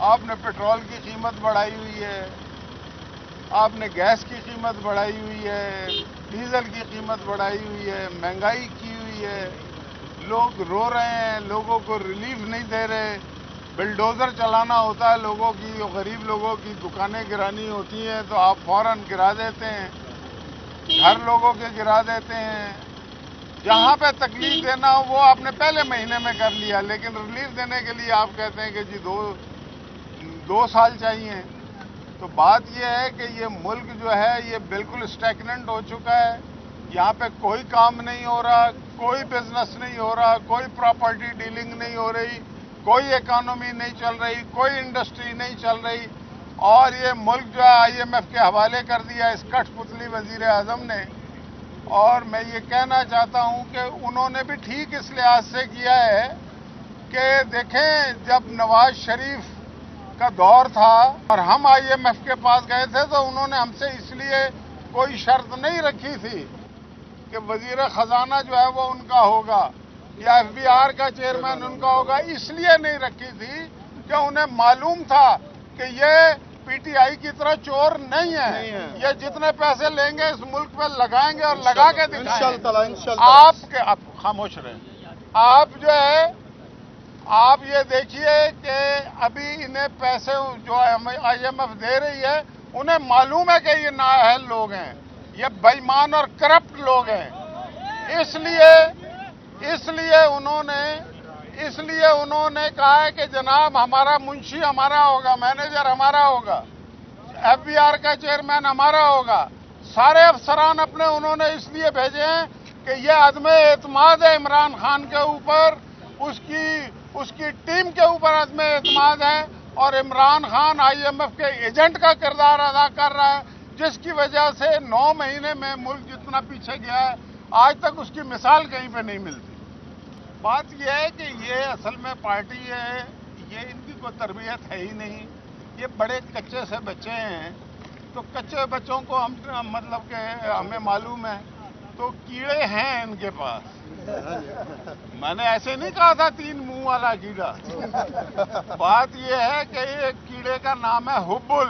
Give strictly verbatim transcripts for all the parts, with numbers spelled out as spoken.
आपने पेट्रोल की कीमत बढ़ाई हुई है, आपने गैस की कीमत बढ़ाई हुई है, डीजल की कीमत बढ़ाई हुई है, महंगाई की हुई है, लोग रो रहे हैं, लोगों को रिलीफ नहीं दे रहे। बिल्डोज़र चलाना होता है लोगों की, और गरीब लोगों की दुकानें गिरानी होती हैं तो आप फौरन गिरा देते हैं, घर लोगों के गिरा देते हैं। जहाँ पे तकलीफ देना हो वो आपने पहले महीने में कर लिया, लेकिन रिलीफ देने के लिए आप कहते हैं कि जी दो दो साल चाहिए। तो बात यह है कि ये मुल्क जो है ये बिल्कुल स्टैग्नेंट हो चुका है। यहाँ पे कोई काम नहीं हो रहा, कोई बिजनेस नहीं हो रहा, कोई प्रॉपर्टी डीलिंग नहीं हो रही, कोई इकोनॉमी नहीं चल रही, कोई इंडस्ट्री नहीं चल रही। और ये मुल्क जो है आई एम एफ के हवाले कर दिया इस कठपुतली वजीर आजम ने। और मैं ये कहना चाहता हूँ कि उन्होंने भी ठीक इस लिहाज से किया है कि देखें, जब नवाज शरीफ का दौर था और हम आई एम एफ के पास गए थे तो उन्होंने हमसे इसलिए कोई शर्त नहीं रखी थी कि वजीर खजाना जो है वो उनका होगा या एफ बी आर का चेयरमैन उनका होगा, इसलिए नहीं रखी थी कि उन्हें मालूम था कि ये पी टी आई की तरह चोर नहीं है, नहीं है। ये जितने पैसे लेंगे इस मुल्क पे लगाएंगे और लगा के दिखाएंगे। आप आप खामोश रहे। आप जो है आप ये देखिए कि अभी इन्हें पैसे जो आई एम एफ दे रही है, उन्हें मालूम है कि ये नाअहल लोग हैं, ये बेईमान और करप्ट लोग हैं। इसलिए इसलिए उन्होंने इसलिए उन्होंने कहा है कि जनाब हमारा मुंशी हमारा होगा, मैनेजर हमारा होगा, एफ बी आर का चेयरमैन हमारा होगा। सारे अफसरान अपने उन्होंने इसलिए भेजे हैं कि ये अदमे एतमाद है इमरान खान के ऊपर, उसकी उसकी टीम के ऊपर अदमे एतमाद है। और Imran Khan I M F के एजेंट का किरदार अदा कर रहा है, जिसकी वजह से नौ महीने में मुल्क जितना पीछे गया है आज तक उसकी मिसाल कहीं पे नहीं मिलती। बात यह है कि ये असल में पार्टी है, ये इनकी कोई तरबियत है ही नहीं। ये बड़े कच्चे से बच्चे हैं, तो कच्चे बच्चों को हम मतलब के हमें मालूम है तो कीड़े हैं इनके पास। मैंने ऐसे नहीं कहा था तीन मुंह वाला कीड़ा। बात यह है कि एक कीड़े का नाम है हुब्बुल,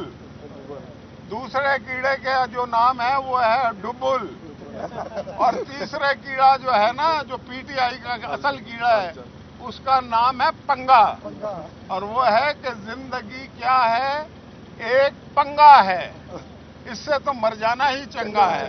दूसरे कीड़े का जो नाम है वो है डुब्बुल, और तीसरे कीड़ा जो है ना जो पी टी आई का असल कीड़ा है उसका नाम है पंगा। और वो है कि जिंदगी क्या है, एक पंगा है, इससे तो मर जाना ही चंगा है।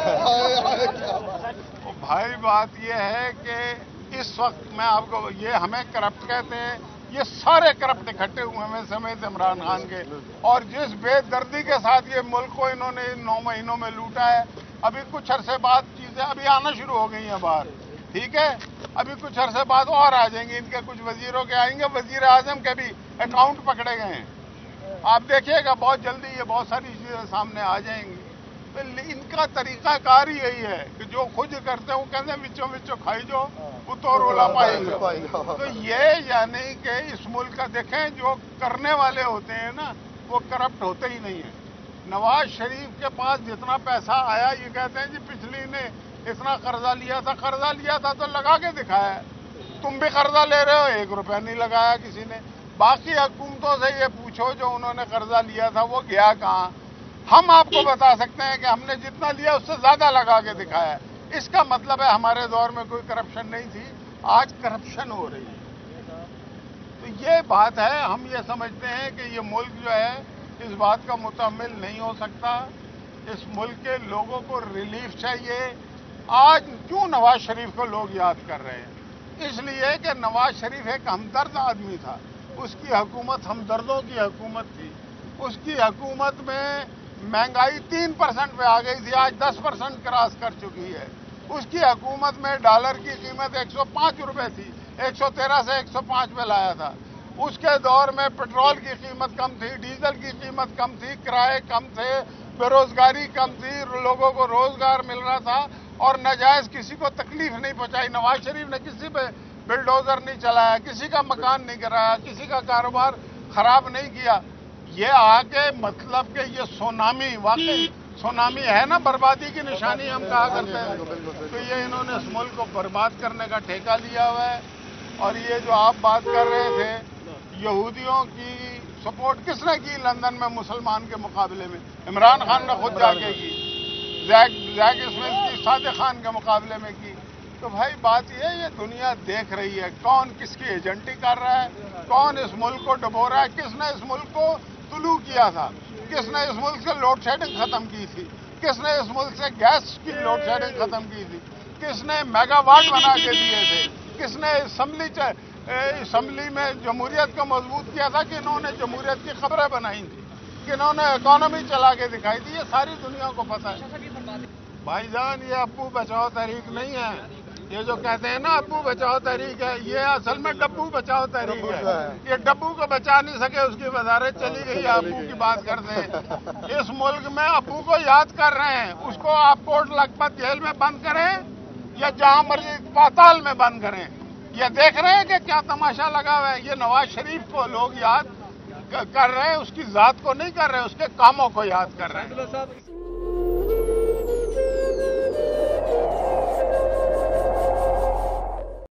तो भाई बात ये है कि इस वक्त मैं आपको, ये हमें करप्ट कहते हैं, ये सारे करप्ट इकट्ठे हुए हैं समेत इमरान खान के। और जिस बेदर्दी के साथ ये मुल्क को इन्होंने नौ महीनों में लूटा है, अभी कुछ अरसे बाद चीजें अभी आना शुरू हो गई हैं बाहर, ठीक है, अभी कुछ अरसे बाद और आ जाएंगे, इनके कुछ वजीरों के आएंगे, वजीर आजम के भी अकाउंट पकड़े गए हैं। आप देखिएगा बहुत जल्दी ये बहुत सारी चीजें सामने आ जाएंगी। तो इनका तरीकाकार ही यही है कि जो खुद करते हैं वो कहते हैं विचों विचों खाई जो वो तो रोला पाएगा। तो ये यानी कि इस मुल्क का देखें, जो करने वाले होते हैं ना वो करप्ट होते ही नहीं है। नवाज शरीफ के पास जितना पैसा आया, ये कहते हैं जी पिछली ने इतना कर्जा लिया था, कर्जा लिया था तो लगा के दिखाया। तुम भी कर्जा ले रहे हो, एक रुपया नहीं लगाया किसी ने। बाकी हुकूमतों से ये पूछो जो उन्होंने कर्जा लिया था वो गया कहाँ। हम आपको बता सकते हैं कि हमने जितना लिया उससे ज्यादा लगा के दिखाया। इसका मतलब है हमारे दौर में कोई करप्शन नहीं थी, आज करप्शन हो रही है। तो ये बात है, हम ये समझते हैं कि ये मुल्क जो है इस बात का मुतहम्मिल नहीं हो सकता। इस मुल्क के लोगों को रिलीफ चाहिए। आज क्यों नवाज शरीफ को लोग याद कर रहे हैं? इसलिए कि नवाज शरीफ एक हमदर्द आदमी था, उसकी हुकूमत हमदर्दों की हुकूमत थी। उसकी हुकूमत में महंगाई तीन परसेंट पे आ गई थी, आज दस परसेंट क्रॉस कर चुकी है। उसकी हुकूमत में डॉलर की कीमत एक सौ पाँच रुपये थी, एक सौ तेरह से एक सौ पाँच पे लाया था। उसके दौर में पेट्रोल की कीमत कम थी, डीजल की कीमत कम थी, किराए कम थे, बेरोजगारी कम थी, लोगों को रोजगार मिल रहा था और नाजायज किसी को तकलीफ नहीं पहुंचाई। नवाज शरीफ ने किसी पे बिल्डोजर नहीं चलाया, किसी का मकान नहीं गिराया, किसी का कारोबार खराब नहीं किया। ये आके मतलब कि ये सुनामी, वाकई सुनामी है ना, बर्बादी की निशानी हम कहा करते हैं। तो ये इन्होंने इस मुल्क को बर्बाद करने का ठेका लिया हुआ है। और ये जो आप बात कर रहे थे यहूदियों की सपोर्ट किसने की लंदन में मुसलमान के मुकाबले में? इमरान खान ने खुद जाके की, जैक जैक स्मिथ की सादिक खान के मुकाबले में की। तो भाई बात ये है, ये दुनिया देख रही है कौन किसकी एजेंटी कर रहा है, कौन इस मुल्क को डुबो रहा है, किसने इस मुल्क को तुलू किया था, किसने इस मुल्क से लोड शेडिंग खत्म की थी, किसने इस मुल्क से गैस की लोड शेडिंग खत्म की थी, किसने मेगावाट बना के दिए थे, किसने असम्बली असम्बली में जमहूरियत को मजबूत किया था, कि इन्होंने जमहूरियत की खबरें बनाई थी, कि इन्होंने इकॉनमी चला के दिखाई थी। ये सारी दुनिया को पता है। भाईजान, ये अब्बू बचाओ तहरीक नहीं है, ये जो कहते हैं ना अब्बू बचाओ तहरीक है, ये असल में डब्बू बचाओ तहरीक है। ये डब्बू को बचा नहीं सके, उसकी वजारत चली गई। अब्बू की बात करते हैं, इस मुल्क में अब्बू को याद कर रहे हैं, उसको आप कोर्ट लखपत जेल में बंद करें या जहां मर्जी पाताल में बंद करें। ये देख रहे हैं कि क्या तमाशा लगा हुआ है। ये नवाज शरीफ को लोग याद कर रहे हैं, उसकी जात को नहीं कर रहे, उसके कामों को याद कर रहे हैं।